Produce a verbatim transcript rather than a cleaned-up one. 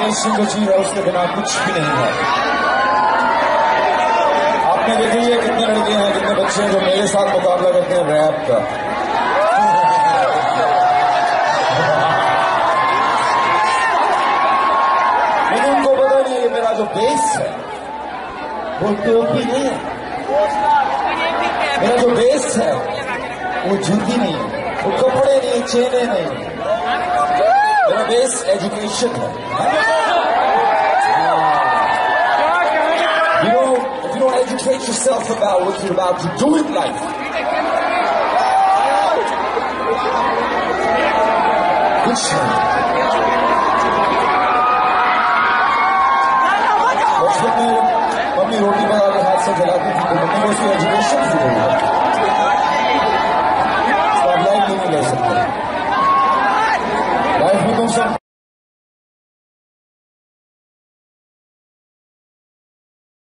सिंह चीज है, उसके बिना कुछ भी नहीं है। आपने देखी है कितने लड़के हैं, कितने बच्चे हैं जो मेरे साथ मुकाबला करते हैं रैप का। लेकिन उनको पता नहीं है मेरा जो बेस है वो टोपी नहीं है, मेरा जो बेस है वो जूती नहीं है, वो कपड़े नहीं, चेने नहीं, मेरा बेस एजुकेशन है। You know, if you don't educate yourself about what you're about to do in life, कुछ बचपन में मम्मी रोटी बना के हाथ से जलाती थी, तो मम्मी को उसकी